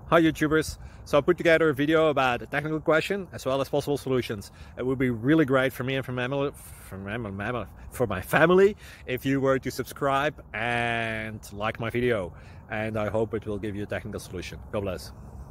Hi YouTubers! So I put together a video about a technical question as well as possible solutions. It would be really great for me and for my family if you were to subscribe and like my video. And I hope it will give you a technical solution. God bless.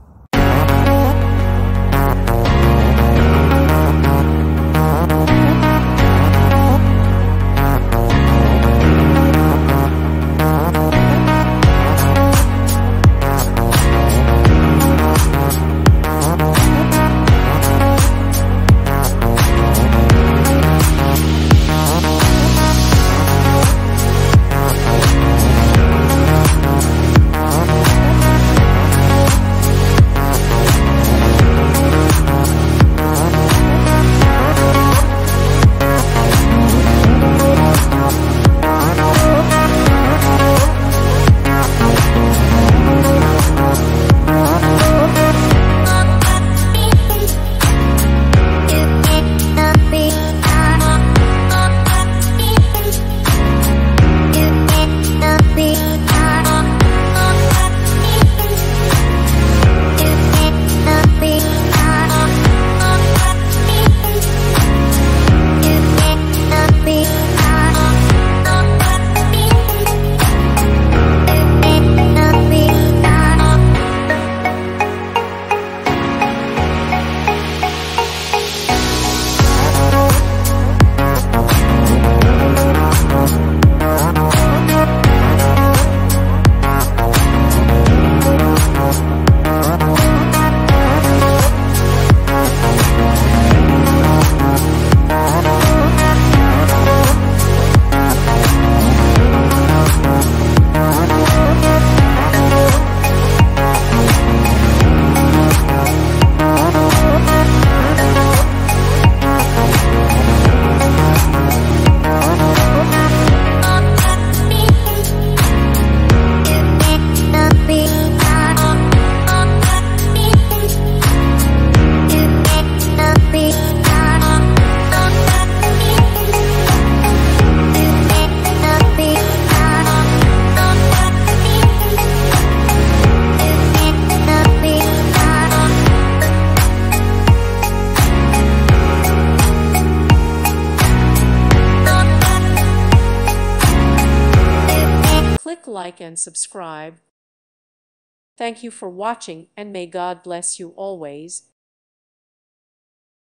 Click like and subscribe. Thank you for watching, and may God bless you always.